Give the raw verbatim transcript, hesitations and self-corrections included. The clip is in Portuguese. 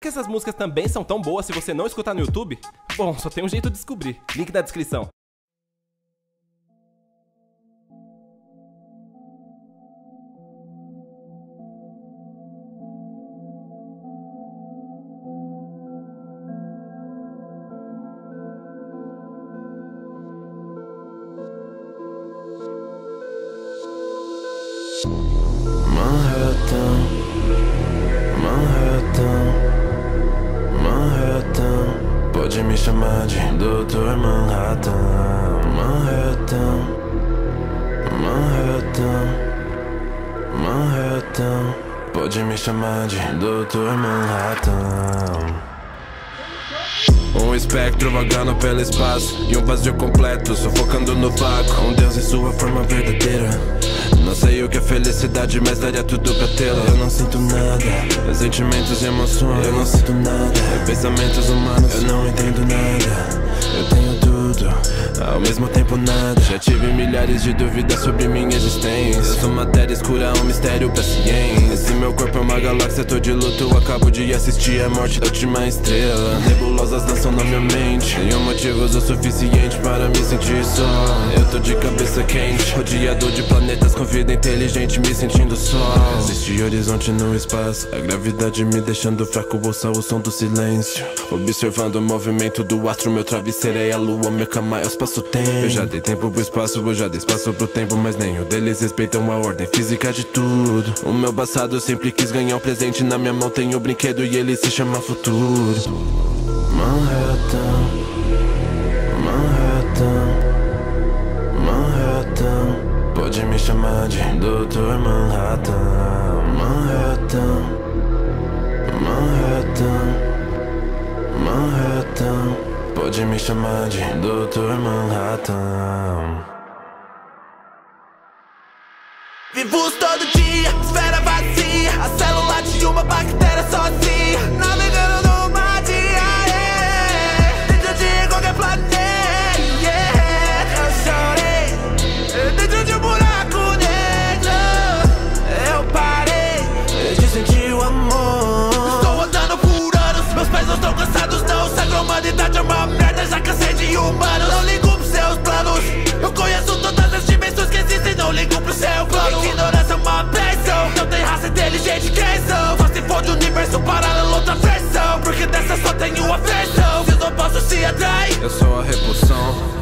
Que essas músicas também são tão boas se você não escutar no YouTube? Bom, só tem um jeito de descobrir. Link na descrição. Manhattan, Manhattan, Manhattan, pode me chamar de doutor Manhattan. Manhattan, Manhattan, Manhattan, pode me chamar de doutor Manhattan. Um espectro vagando pelo espaço e um vazio completo, sufocando no vácuo. Um Deus em sua forma verdadeira. Não sei o que é felicidade, mas daria tudo pra tê-la. Eu não sinto nada, sentimentos e emoções. Eu não sinto nada, pensamentos humanos. Eu não entendo nada, eu tenho tudo, ao mesmo tempo nada. Já tive milhares de dúvidas sobre minha existência. Eu sou matéria escura, um mistério pra ciência. Se meu corpo é uma galáxia, tô de luto. Eu acabo de assistir a morte da última estrela. Nebulosas dançam na minha mente, tenho motivos o suficiente para me sentir só. Eu tô de cabeça quente, rodeado de planetas com vida inteligente, me sentindo só. Existe horizonte no espaço, a gravidade me deixando fraco. Ouça o som do silêncio, observando o movimento do astro. Meu travesseiro é a lua, minha cama é o espaço-tempo. Eu já dei tempo pro espaço, eu já dei espaço pro tempo, mas nenhum deles respeitam a ordem física de tudo. O meu passado sempre quis ganhar um presente. Na minha mão tem um brinquedo e ele se chama futuro. Manhattan, Manhattan, Manhattan, pode me chamar de doutor Manhattan. Manhattan, Manhattan, Manhattan, pode me chamar de doutor Manhattan. Vivos todo dia, esfera vazia, a célula de uma bactéria sozinha, navegando numa dia, yeah, dentro de qualquer planeta, yeah. Eu chorei, dentro de um buraco negro, eu parei de sentir o amor. Estou andando por anos, meus pés não estão cansados não. Sabe, a humanidade é uma merda, já cansei de humanos. Não ligo pros seus planos, eu conheço todas as dimensões que existem. Não ligo pro seu plano, ignorância é uma pressão. Não tem raça inteligente, quem são? Só se for de universo paralelo, outra versão, porque dessa só tenho a versão. Se eu não posso se atrair, eu sou a repulsão.